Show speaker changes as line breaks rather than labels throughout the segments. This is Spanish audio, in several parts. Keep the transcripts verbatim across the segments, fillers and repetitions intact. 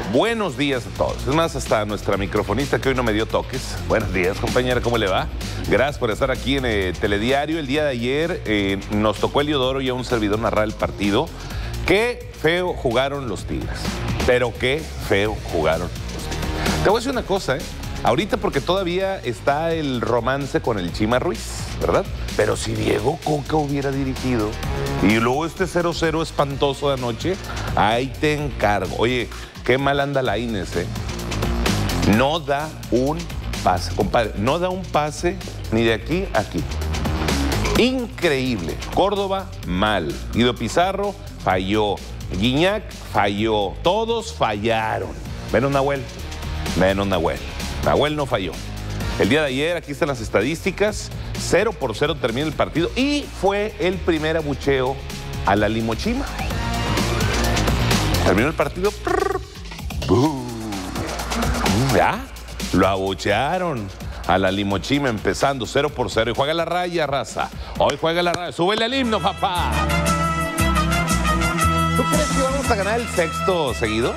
buenos días a todos. Es más, hasta nuestra microfonista que hoy no me dio toques. Buenos días, compañera, ¿cómo le va? Gracias por estar aquí en eh, Telediario. El día de ayer eh, nos tocó Eliodoro y a un servidor narrar el partido. Qué feo jugaron los Tigres, pero qué feo jugaron los Tigres. Te voy a decir una cosa, ¿eh? Ahorita porque todavía está el romance con el Chima Ruiz, ¿verdad? Pero si Diego Coca hubiera dirigido y luego este cero cero espantoso de anoche, ahí te encargo. Oye, qué mal anda Lainez, ¿eh? No da un pase, compadre, no da un pase ni de aquí a aquí. Increíble. Córdoba, mal. Guido Pizarro, falló. Guiñac, falló. Todos fallaron. Menos Nahuel, menos Nahuel. Nahuel no falló. El día de ayer, aquí están las estadísticas, cero por cero termina el partido y fue el primer abucheo a la Limochima. Terminó el partido. Ya, lo abuchearon a la Limochima empezando cero por cero y juega la raya, raza. Hoy juega la raya. Súbele al himno, papá. ¿Tú crees que vamos a ganar el sexto seguido?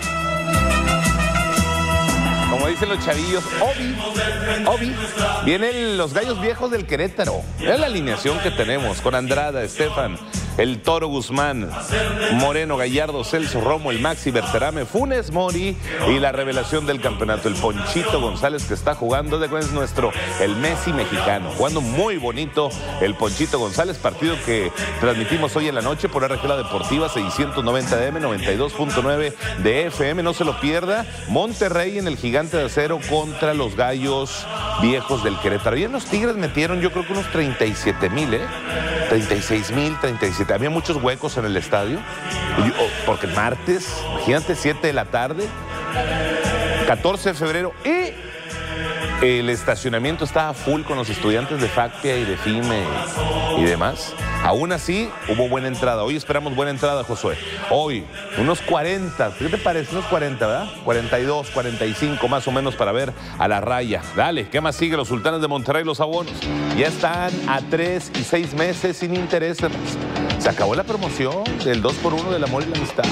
Como dicen los chavillos, Obi, Obi, vienen los gallos viejos del Querétaro. Es la alineación que tenemos con Andrada, Estefan, el Toro Guzmán, Moreno, Gallardo, Celso, Romo, el Maxi, Berterame, Funes Mori y la revelación del campeonato, el Ponchito González, que está jugando, de es nuestro, el Messi mexicano, jugando muy bonito el Ponchito González, partido que transmitimos hoy en la noche por R G La Deportiva, seiscientos noventa de A M, noventa y dos punto nueve de F M, no se lo pierda. Monterrey en el Gigante de Acero contra los gallos viejos del Querétaro. Y en los Tigres metieron yo creo que unos treinta y siete mil, ¿eh? treinta y seis mil, treinta y siete. Había muchos huecos en el estadio. Porque martes, imagínate, siete de la tarde, catorce de febrero. Y el estacionamiento estaba full con los estudiantes de FACPIA y de FIME y demás. Aún así, hubo buena entrada. Hoy esperamos buena entrada, Josué. Hoy, unos cuarenta. ¿Qué te parece? Unos cuarenta, ¿verdad? cuarenta y dos, cuarenta y cinco más o menos para ver a la raya. Dale, ¿qué más sigue? Los Sultanes de Monterrey, los abonos. Ya están a tres y seis meses sin intereses. Se acabó la promoción del dos por uno del amor y la amistad.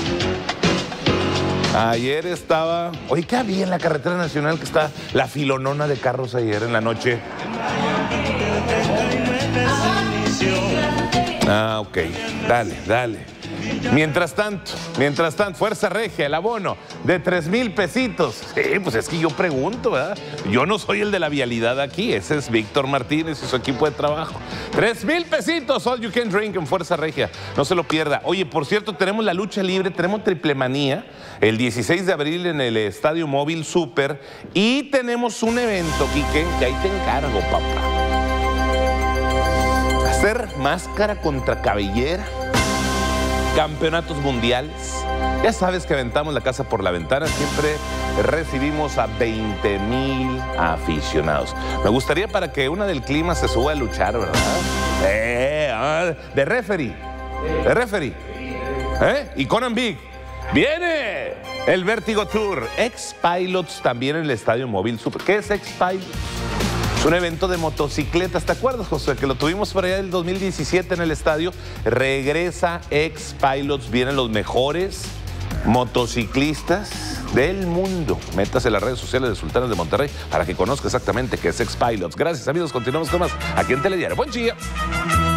Ayer estaba... Oye, ¿qué había en la carretera nacional que está la filonona de carros ayer en la noche? Ah, ok. Dale, dale. Mientras tanto, mientras tanto, Fuerza Regia, el abono de tres mil pesitos. Sí, pues es que yo pregunto, ¿verdad? Yo no soy el de la vialidad aquí, ese es Víctor Martínez y su equipo de trabajo. Tres mil pesitos, all you can drink en Fuerza Regia. No se lo pierda. Oye, por cierto, tenemos la lucha libre, tenemos Triple Manía el dieciséis de abril en el Estadio Móvil Super y tenemos un evento, Quique, que ahí te encargo, papá. Hacer máscara contra cabellera. Campeonatos mundiales. Ya sabes que aventamos la casa por la ventana. Siempre recibimos a veinte mil aficionados. Me gustaría para que una del clima se suba a luchar, ¿verdad? Eh, ah, de referee. De referee. ¿Eh? Y Conan Big. ¡Viene! El Vértigo Tour. Ex-Pilots también en el Estadio Móvil Super. ¿Qué es Ex-Pilots? Es un evento de motocicletas. ¿Te acuerdas, José? Que lo tuvimos por allá del dos mil diecisiete en el estadio. Regresa Ex-Pilots. Vienen los mejores motociclistas del mundo. Métase en las redes sociales de Sultanes de Monterrey para que conozca exactamente qué es Ex-Pilots. Gracias, amigos. Continuamos con más aquí en Telediario. Buen día.